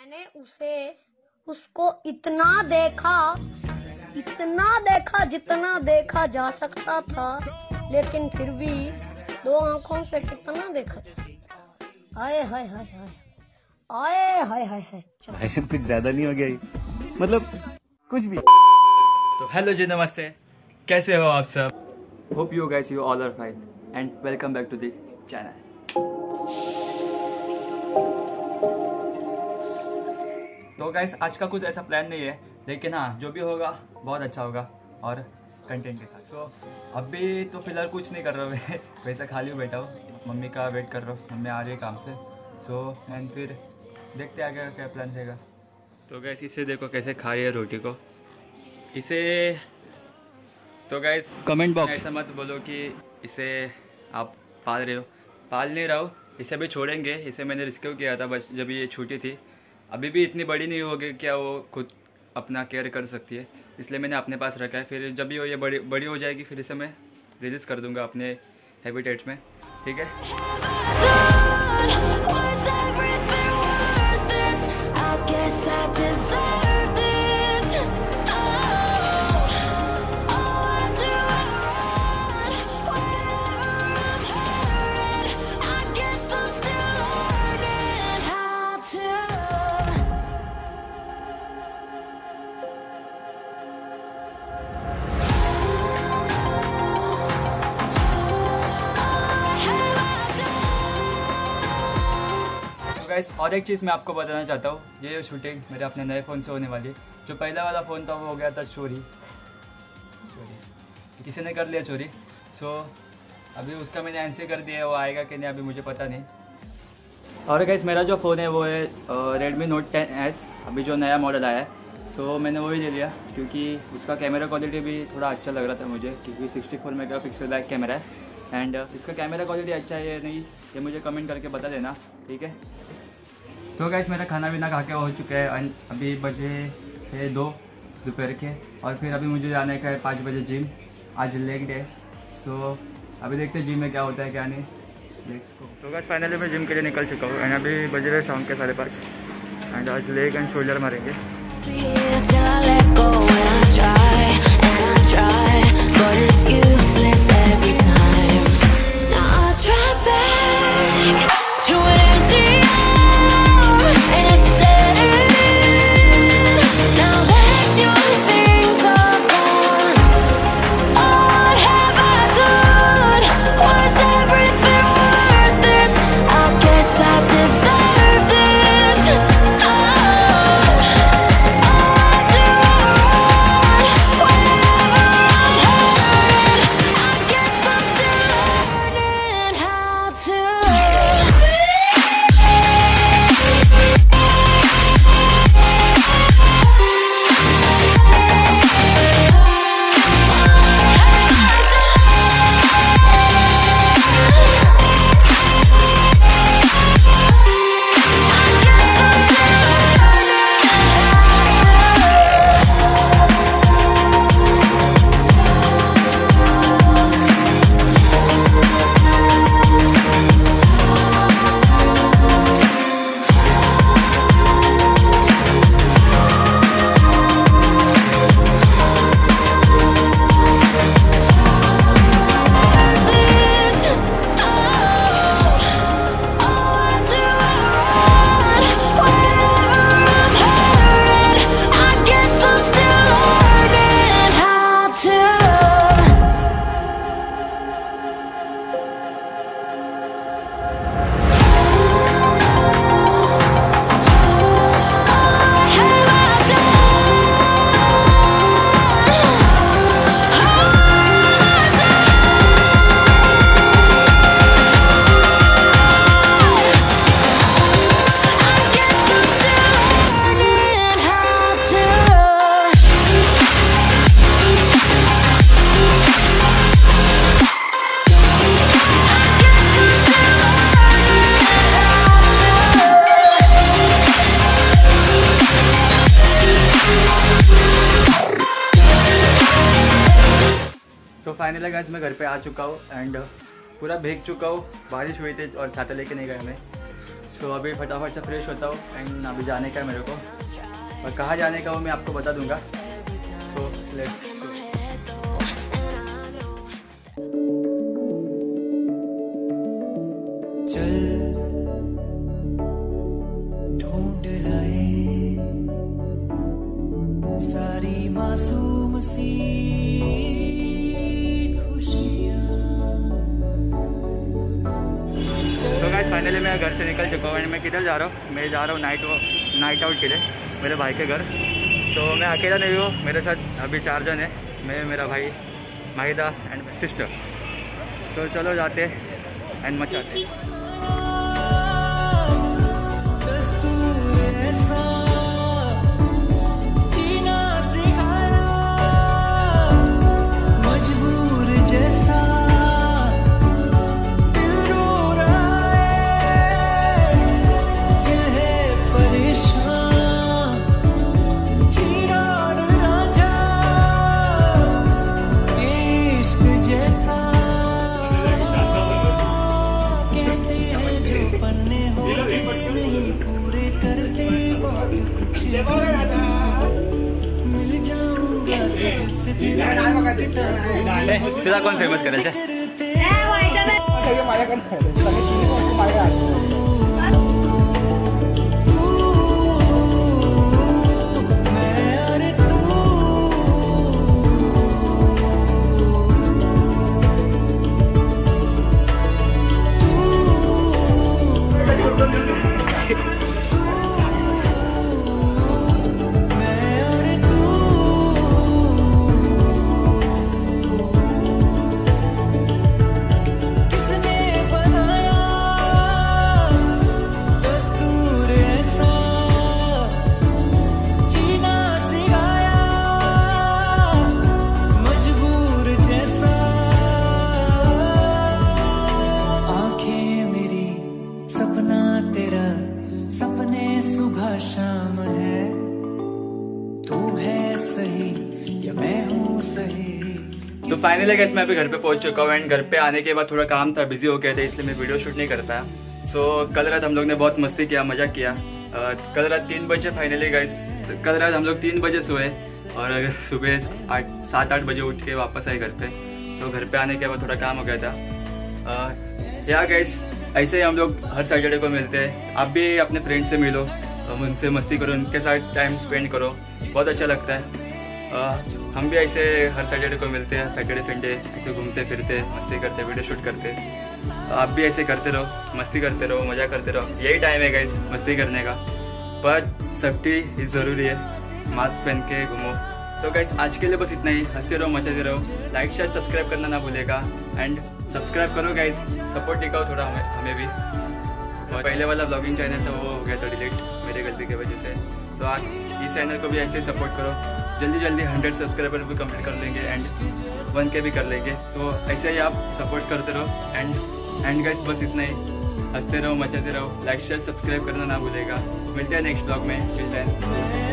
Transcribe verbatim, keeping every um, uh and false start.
मैंने उसे उसको इतना देखा इतना देखा जितना देखा जा सकता था, लेकिन फिर भी दो आंखों से कितना देखा जा सकता। आए हाय हाय हाय आए हाय हाय हाय भाई कुछ ज्यादा नहीं हो गया ये? मतलब कुछ भी। तो हेलो जी, नमस्ते, कैसे हो आप सब? Hope you guys you all are fine and welcome back to the channel. तो गाइस आज का कुछ ऐसा प्लान नहीं है, लेकिन हाँ जो भी होगा बहुत अच्छा होगा और कंटेंट के साथ। सो so, अभी तो फिलहाल कुछ नहीं कर रहा हूँ वैसे खाली हूँ, बैठा हूँ, मम्मी का वेट कर रहा हूँ, मम्मी आ रही है काम से। सो so, एंड फिर देखते आगे क्या प्लान रहेगा। तो गाइस इसे देखो कैसे खा रही है रोटी को इसे। तो गाइस कमेंट बॉक्स ऐसा मत बोलो कि इसे आप पाल रहे हो, पाल नहीं रहा हो, इसे भी छोड़ेंगे। इसे मैंने रिस्क्यू किया था बस जब ये छोटी थी, अभी भी इतनी बड़ी नहीं होगी क्या वो खुद अपना केयर कर सकती है, इसलिए मैंने अपने पास रखा है। फिर जब भी वो ये बड़ी बड़ी हो जाएगी फिर इसे मैं रिलीज़ कर दूंगा अपने हैबिटेट्स में, ठीक है। गाइस और एक चीज़ मैं आपको बताना चाहता हूँ, ये शूटिंग मेरे अपने नए फ़ोन से होने वाली है। जो पहला वाला फ़ोन था वो हो गया था चोरी चोरी किसी ने कर लिया चोरी। सो अभी उसका मैंने आंसर कर दिया है, वो आएगा कि नहीं अभी मुझे पता नहीं। और गाइस मेरा जो फ़ोन है वो है रेडमी नोट टेन एस, अभी जो नया मॉडल आया है। सो मैंने वही ले लिया क्योंकि उसका कैमरा क्वालिटी भी थोड़ा अच्छा लग रहा था मुझे, क्योंकि sixty four mega pixel back camera है। एंड इसका कैमरा क्वालिटी अच्छा है या नहीं ये मुझे कमेंट करके बता देना, ठीक है। तो गाइस मेरा खाना पीना खा के हो चुका है, अभी बजे है दो दोपहर के, और फिर अभी मुझे जाने का है पाँच बजे जिम, आज लेग डे। सो अभी देखते हैं जिम में क्या होता है क्या नहीं, लेट्स गो। तो गाइस फाइनली मैं जिम के लिए निकल चुका हूँ एंड अभी बजे रहे शाम के साढ़े पाँच एंड आज लेग एंड शोल्डर मारेंगे। फाइनली गाइस मैं घर पे आ चुका हूँ एंड पूरा भीग चुका हूँ, बारिश हुई थी और छाता लेके नहीं गया मैं। सो तो अभी फटाफट से फ्रेश होता हूँ एंड अभी जाने का है मेरे को, और कहाँ जाने का वो मैं आपको बता दूंगा। तो लेट्स चल ढूंढ लाए सारी मासूम सी खुशियाँ। तो गाइस फाइनली मैं घर से निकल चुका हूँ एंड मैं किधर जा रहा हूँ, मैं जा रहा हूँ नाइट नाइट आउट के लिए मेरे भाई के घर। तो मैं अकेला नहीं हूँ, मेरे साथ अभी चार जन है, मैं, मेरा भाई माहिदा एंड सिस्टर। तो चलो जाते एंड मचाते। तुला कोण फेमस करायचं? शाम है तू है सही या मैं हूँ सही। तो फाइनली गाइस मैं अभी घर पे पहुंच चुका हूँ एंड घर पे आने के बाद थोड़ा काम था, बिजी हो गया था, इसलिए मैं वीडियो शूट नहीं कर पाया। सो कल रात हम लोग ने बहुत मस्ती किया, मजा किया। uh, कल रात तीन बजे फाइनली गाइस, कल रात हम लोग तीन बजे सोए और सुबह आठ सात आठ बजे उठ के वापस आए घर पे। तो घर पे आने के बाद थोड़ा काम हो गया था। uh, या गाइस ऐसे ही हम लोग हर सैटरडे को मिलते हैं। आप भी अपने फ्रेंड से मिलो, उनसे मस्ती करो, उनके साथ टाइम स्पेंड करो, बहुत अच्छा लगता है। आ, हम भी ऐसे हर सैटरडे को मिलते हैं, सैटरडे संडे ऐसे घूमते फिरते मस्ती करते वीडियो शूट करते। आप भी ऐसे करते रहो, मस्ती करते रहो, मज़ा करते रहो, यही टाइम है गाइस मस्ती करने का। पर सेफ्टी ही ज़रूरी है, मास्क पहन के घूमो। तो गाइस आज के लिए बस इतना ही, हंसते रहो, मचाते रहो, लाइक शेयर सब्सक्राइब करना ना भूलेगा एंड सब्सक्राइब करो गाइस, सपोर्ट दिखाओ थोड़ा हमें हमें भी। और पहले वाला ब्लॉगिंग चैनल था वो हो गया था डिलीट मेरे गलती की वजह से। तो आप इस चैनल को भी ऐसे ही सपोर्ट करो, जल्दी जल्दी हंड्रेड सब्सक्राइबर भी कंप्लीट कर लेंगे एंड वन के भी कर लेंगे। तो ऐसे ही आप सपोर्ट करते रहो एंड एंड गाइस बस इतना ही, हंसते रहो, मचाते रहो, लाइक शेयर सब्सक्राइब करना ना भूलेगा। मिलते हैं नेक्स्ट ब्लॉग में, टिल देन।